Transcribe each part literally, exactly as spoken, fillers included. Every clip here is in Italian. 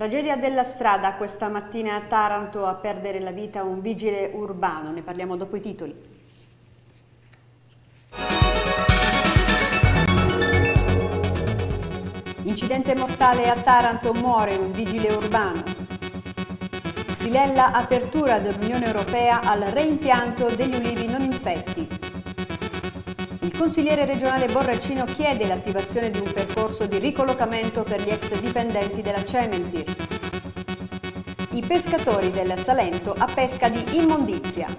Tragedia della strada questa mattina a Taranto, a perdere la vita un vigile urbano. Ne parliamo dopo i titoli. Incidente mortale a Taranto, muore un vigile urbano. Xylella, apertura dell'Unione Europea al reimpianto degli ulivi non infetti. Il consigliere regionale Borracino chiede l'attivazione di un percorso di ricollocamento per gli ex dipendenti della Cementir. I pescatori del Salento a pesca di immondizia.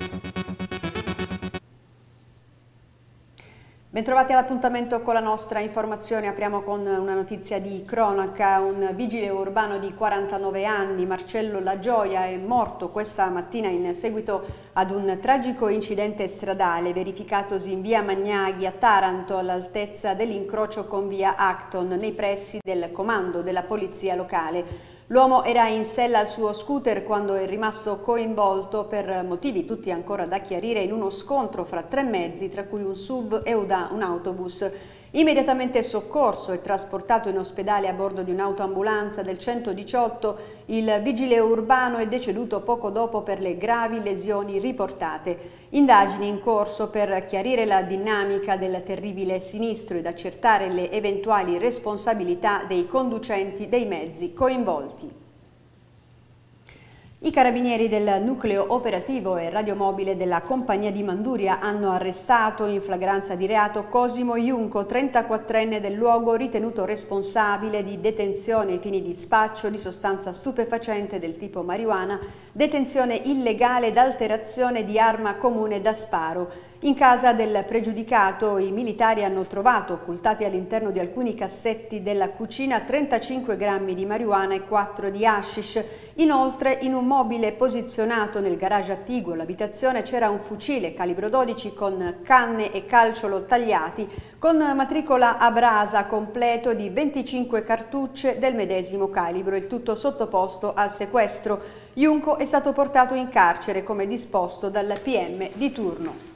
Bentrovati all'appuntamento con la nostra informazione. Apriamo con una notizia di cronaca. Un vigile urbano di quarantanove anni, Marcello La Gioia, è morto questa mattina in seguito ad un tragico incidente stradale verificatosi in via Magnaghi a Taranto, all'altezza dell'incrocio con via Acton, nei pressi del comando della polizia locale. L'uomo era in sella al suo scooter quando è rimasto coinvolto, per motivi tutti ancora da chiarire, in uno scontro fra tre mezzi, tra cui un S U V e un autobus. Immediatamente soccorso e trasportato in ospedale a bordo di un'autoambulanza del centodiciotto, il vigile urbano è deceduto poco dopo per le gravi lesioni riportate. Indagini in corso per chiarire la dinamica del terribile sinistro ed accertare le eventuali responsabilità dei conducenti dei mezzi coinvolti. I carabinieri del nucleo operativo e radiomobile della compagnia di Manduria hanno arrestato in flagranza di reato Cosimo Iunco, trentaquattrenne del luogo, ritenuto responsabile di detenzione ai fini di spaccio di sostanza stupefacente del tipo marijuana, detenzione illegale ed alterazione di arma comune da sparo. In casa del pregiudicato i militari hanno trovato, occultati all'interno di alcuni cassetti della cucina, trentacinque grammi di marijuana e quattro di hashish. Inoltre, in un mobile posizionato nel garage attiguo all'abitazione c'era un fucile calibro dodici con canne e calciolo tagliati, con matricola a brasa completo di venticinque cartucce del medesimo calibro, il tutto sottoposto al sequestro. Iunco è stato portato in carcere come disposto dal P M di turno.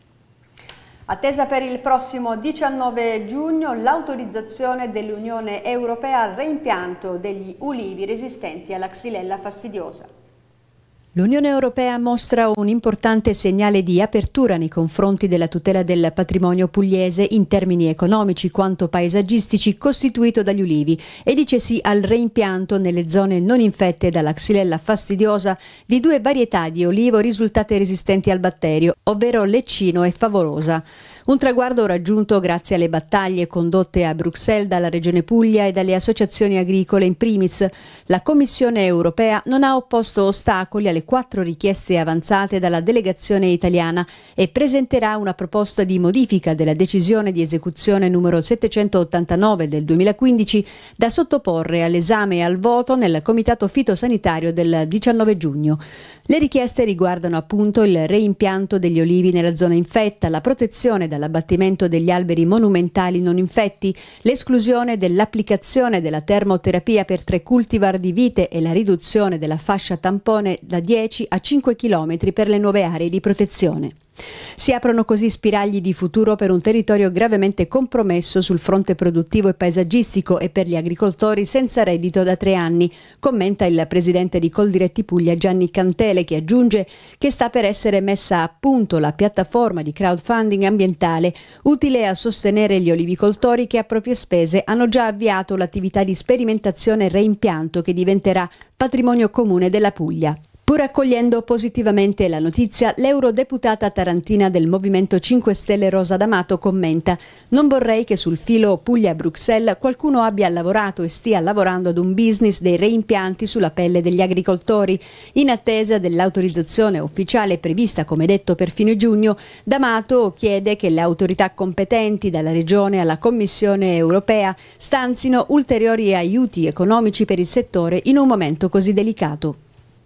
Attesa per il prossimo diciannove giugno l'autorizzazione dell'Unione Europea al reimpianto degli ulivi resistenti alla Xylella fastidiosa. L'Unione Europea mostra un importante segnale di apertura nei confronti della tutela del patrimonio pugliese in termini economici quanto paesaggistici costituito dagli ulivi e dice sì al reimpianto nelle zone non infette dalla Xylella fastidiosa di due varietà di olivo risultate resistenti al batterio, ovvero Leccino e Favolosa. Un traguardo raggiunto grazie alle battaglie condotte a Bruxelles dalla Regione Puglia e dalle associazioni agricole in primis. La Commissione Europea non ha opposto ostacoli alle quattro richieste avanzate dalla delegazione italiana e presenterà una proposta di modifica della decisione di esecuzione numero settecentottantanove del duemilaquindici da sottoporre all'esame e al voto nel Comitato Fitosanitario del diciannove giugno. Le richieste riguardano appunto il reimpianto degli olivi nella zona infetta, la protezione dall'abbattimento degli alberi monumentali non infetti, l'esclusione dell'applicazione della termoterapia per tre cultivar di vite e la riduzione della fascia tampone da dieci a cinque chilometri per le nuove aree di protezione. Si aprono così spiragli di futuro per un territorio gravemente compromesso sul fronte produttivo e paesaggistico e per gli agricoltori senza reddito da tre anni, commenta il presidente di Coldiretti Puglia Gianni Cantele, che aggiunge che sta per essere messa a punto la piattaforma di crowdfunding ambientale utile a sostenere gli olivicoltori che a proprie spese hanno già avviato l'attività di sperimentazione e reimpianto che diventerà patrimonio comune della Puglia. Pur accogliendo positivamente la notizia, l'eurodeputata tarantina del Movimento cinque Stelle Rosa D'Amato commenta: «Non vorrei che sul filo Puglia-Bruxelles qualcuno abbia lavorato e stia lavorando ad un business dei reimpianti sulla pelle degli agricoltori». In attesa dell'autorizzazione ufficiale prevista, come detto, per fine giugno, D'Amato chiede che le autorità competenti, dalla Regione alla Commissione Europea, stanzino ulteriori aiuti economici per il settore in un momento così delicato.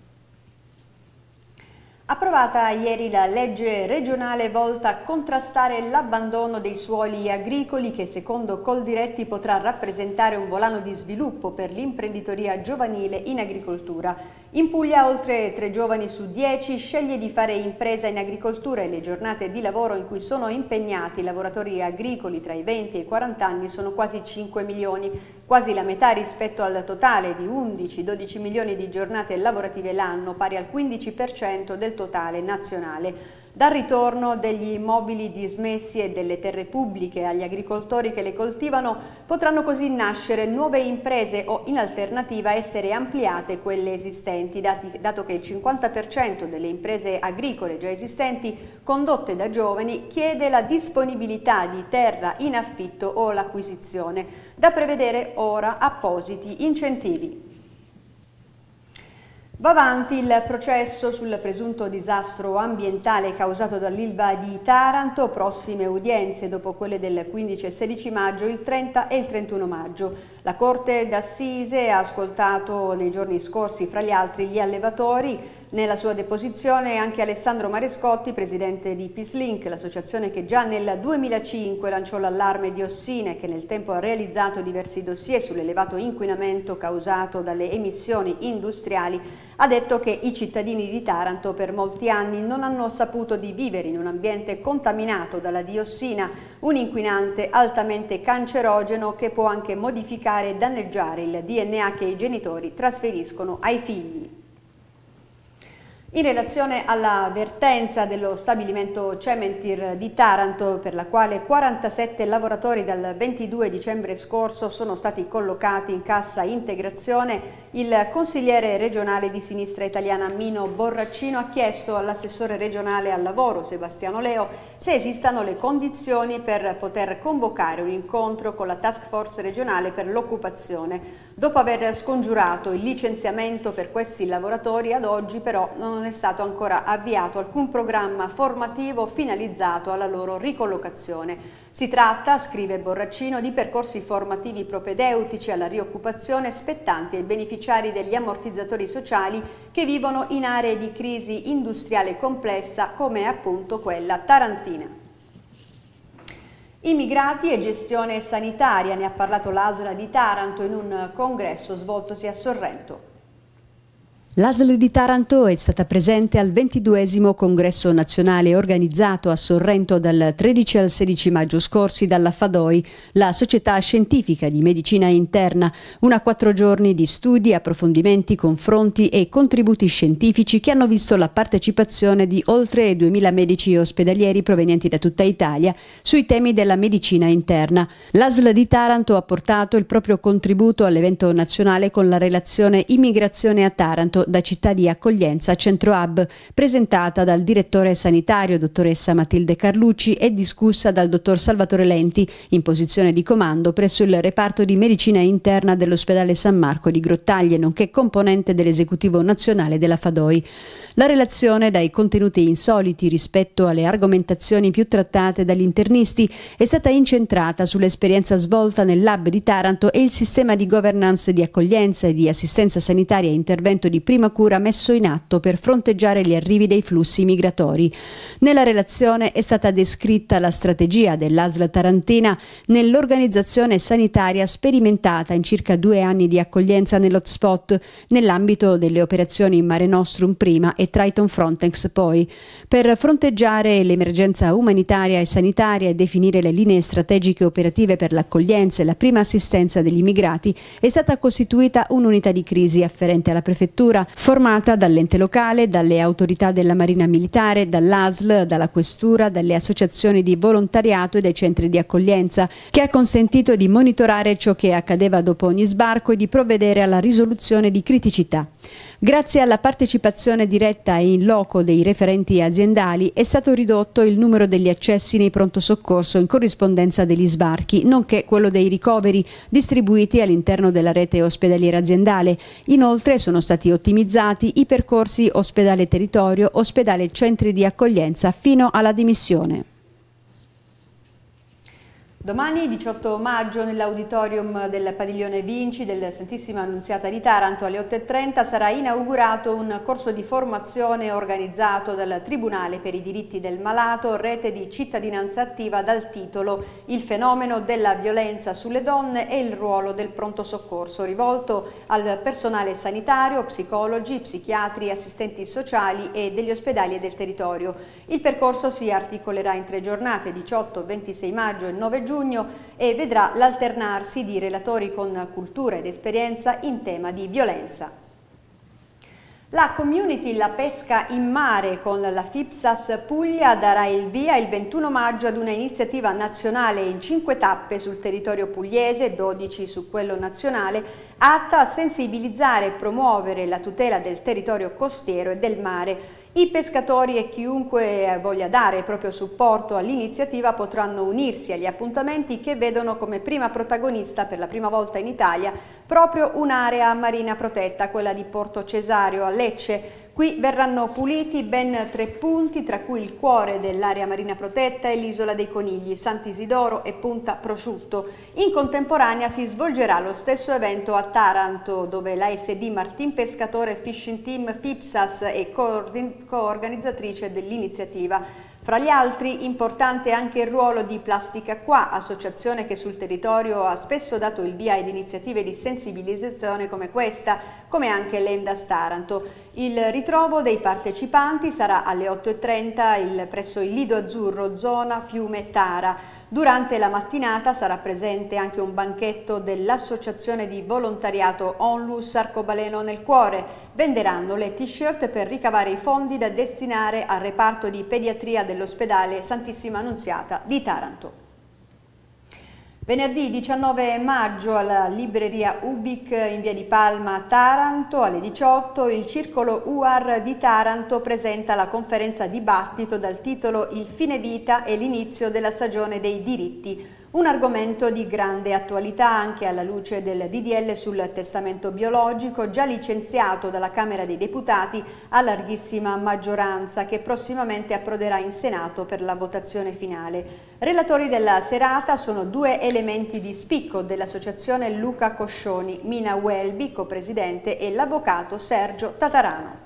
Approvata ieri la legge regionale volta a contrastare l'abbandono dei suoli agricoli che secondo Coldiretti potrà rappresentare un volano di sviluppo per l'imprenditoria giovanile in agricoltura. In Puglia oltre tre giovani su dieci sceglie di fare impresa in agricoltura e le giornate di lavoro in cui sono impegnati i lavoratori agricoli tra i venti e i quaranta anni sono quasi cinque milioni, quasi la metà rispetto al totale di undici dodici milioni di giornate lavorative l'anno, pari al quindici per cento del totale nazionale. Dal ritorno degli immobili dismessi e delle terre pubbliche agli agricoltori che le coltivano potranno così nascere nuove imprese o in alternativa essere ampliate quelle esistenti, dati, dato che il cinquanta per cento delle imprese agricole già esistenti condotte da giovani chiede la disponibilità di terra in affitto o l'acquisizione, da prevedere ora appositi incentivi. Va avanti il processo sul presunto disastro ambientale causato dall'Ilva di Taranto, prossime udienze dopo quelle del quindici e sedici maggio, il trenta e il trentuno maggio. La Corte d'Assise ha ascoltato nei giorni scorsi fra gli altri gli allevatori. Nella sua deposizione anche Alessandro Marescotti, presidente di Peacelink, l'associazione che già nel duemilacinque lanciò l'allarme diossine e che nel tempo ha realizzato diversi dossier sull'elevato inquinamento causato dalle emissioni industriali, ha detto che i cittadini di Taranto per molti anni non hanno saputo di vivere in un ambiente contaminato dalla diossina, un inquinante altamente cancerogeno che può anche modificare e danneggiare il D N A che i genitori trasferiscono ai figli. In relazione alla vertenza dello stabilimento Cementir di Taranto, per la quale quarantasette lavoratori dal ventidue dicembre scorso sono stati collocati in cassa integrazione, il consigliere regionale di Sinistra Italiana Mino Borraccino ha chiesto all'assessore regionale al lavoro Sebastiano Leo se esistano le condizioni per poter convocare un incontro con la task force regionale per l'occupazione. Dopo aver scongiurato il licenziamento per questi lavoratori, ad oggi però non è stato ancora avviato alcun programma formativo finalizzato alla loro ricollocazione. Si tratta, scrive Borraccino, di percorsi formativi propedeutici alla rioccupazione spettanti ai beneficiari degli ammortizzatori sociali che vivono in aree di crisi industriale complessa come appunto quella tarantina. Immigrati e gestione sanitaria, ne ha parlato l'A S L di Taranto in un congresso svoltosi a Sorrento. L'A S L di Taranto è stata presente al ventiduesimo congresso nazionale organizzato a Sorrento dal tredici al sedici maggio scorsi dalla FADOI, la società scientifica di medicina interna, una quattro giorni di studi, approfondimenti, confronti e contributi scientifici che hanno visto la partecipazione di oltre duemila medici ospedalieri provenienti da tutta Italia sui temi della medicina interna. L'A S L di Taranto ha portato il proprio contributo all'evento nazionale con la relazione Immigrazione a Taranto da città di accoglienza Centro Hub, presentata dal direttore sanitario dottoressa Matilde Carlucci e discussa dal dottor Salvatore Lenti, in posizione di comando presso il reparto di medicina interna dell'ospedale San Marco di Grottaglie, nonché componente dell'esecutivo nazionale della FADOI. La relazione, dai contenuti insoliti rispetto alle argomentazioni più trattate dagli internisti, è stata incentrata sull'esperienza svolta nel lab di Taranto e il sistema di governance di accoglienza e di assistenza sanitaria e intervento di prima cura messo in atto per fronteggiare gli arrivi dei flussi migratori. Nella relazione è stata descritta la strategia dell'A S L tarantina nell'organizzazione sanitaria sperimentata in circa due anni di accoglienza nell'hotspot nell'ambito delle operazioni Mare Nostrum prima e Triton Frontex poi. Per fronteggiare l'emergenza umanitaria e sanitaria e definire le linee strategiche operative per l'accoglienza e la prima assistenza degli immigrati è stata costituita un'unità di crisi afferente alla prefettura, formata dall'ente locale, dalle autorità della Marina Militare, dall'A S L, dalla Questura, dalle associazioni di volontariato e dai centri di accoglienza, che ha consentito di monitorare ciò che accadeva dopo ogni sbarco e di provvedere alla risoluzione di criticità. Grazie alla partecipazione diretta e in loco dei referenti aziendali è stato ridotto il numero degli accessi nei pronto soccorso in corrispondenza degli sbarchi, nonché quello dei ricoveri distribuiti all'interno della rete ospedaliera aziendale. Inoltre sono stati ottimizzati i percorsi ospedale territorio, ospedale centri di accoglienza fino alla dimissione. Domani, diciotto maggio, nell'auditorium del Padiglione Vinci del Santissima Annunziata di Taranto alle otto e trenta sarà inaugurato un corso di formazione organizzato dal Tribunale per i diritti del malato, rete di cittadinanza attiva, dal titolo Il fenomeno della violenza sulle donne e il ruolo del pronto soccorso, rivolto al personale sanitario, psicologi, psichiatri, assistenti sociali e degli ospedali e del territorio. Il percorso si articolerà in tre giornate, diciotto, ventisei maggio e nove giugno, e vedrà l'alternarsi di relatori con cultura ed esperienza in tema di violenza. La community La Pesca in Mare con la FIPSAS Puglia darà il via il ventuno maggio ad una iniziativa nazionale in cinque tappe sul territorio pugliese, dodici su quello nazionale, atta a sensibilizzare e promuovere la tutela del territorio costiero e del mare. I pescatori e chiunque voglia dare proprio supporto all'iniziativa potranno unirsi agli appuntamenti che vedono come prima protagonista per la prima volta in Italia proprio un'area marina protetta, quella di Porto Cesario a Lecce. Qui verranno puliti ben tre punti, tra cui il cuore dell'area marina protetta e l'isola dei Conigli, Sant'Isidoro e Punta Prosciutto. In contemporanea si svolgerà lo stesso evento a Taranto, dove l'A S D Martin Pescatore Fishing Team FIPSAS è coorganizzatrice dell'iniziativa. Fra gli altri, importante anche il ruolo di Plastica Qua, associazione che sul territorio ha spesso dato il via ad iniziative di sensibilizzazione come questa, come anche l'Endas Taranto. Il ritrovo dei partecipanti sarà alle otto e trenta il, presso il Lido Azzurro, zona Fiume Tara. Durante la mattinata sarà presente anche un banchetto dell'Associazione di Volontariato Onlus Arcobaleno nel Cuore. Venderanno le t-shirt per ricavare i fondi da destinare al reparto di pediatria dell'ospedale Santissima Annunziata di Taranto. Venerdì diciannove maggio alla libreria Ubic in via di Palma a Taranto alle diciotto il Circolo U A R di Taranto presenta la conferenza dibattito dal titolo Il fine vita e l'inizio della stagione dei diritti. Un argomento di grande attualità anche alla luce del D D L sul testamento biologico, già licenziato dalla Camera dei Deputati a larghissima maggioranza, che prossimamente approderà in Senato per la votazione finale. Relatori della serata sono due elementi di spicco dell'associazione Luca Coscioni, Mina Welby, copresidente, e l'avvocato Sergio Tatarano.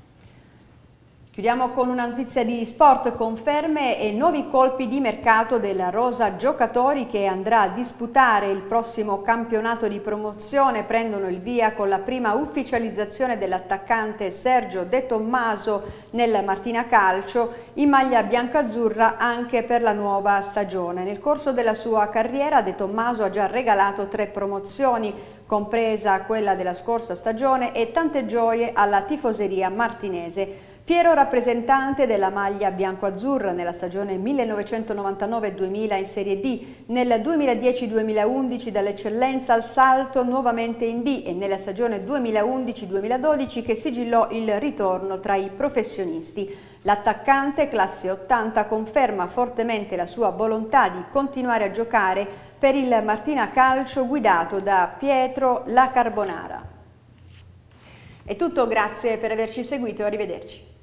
Chiudiamo con una notizia di sport, conferme e nuovi colpi di mercato della rosa giocatori che andrà a disputare il prossimo campionato di promozione. Prendono il via con la prima ufficializzazione dell'attaccante Sergio De Tommaso nel Martina Calcio in maglia biancazzurra anche per la nuova stagione. Nel corso della sua carriera De Tommaso ha già regalato tre promozioni, compresa quella della scorsa stagione, e tante gioie alla tifoseria martinese. Fiero rappresentante della maglia bianco-azzurra nella stagione millenovecentonovantanove duemila in Serie D, nel duemiladieci duemilaundici dall'eccellenza al salto nuovamente in D e nella stagione duemilaundici duemiladodici che sigillò il ritorno tra i professionisti. L'attaccante, classe ottanta, conferma fortemente la sua volontà di continuare a giocare per il Martina Calcio guidato da Pietro La Carbonara. È tutto, grazie per averci seguito e arrivederci.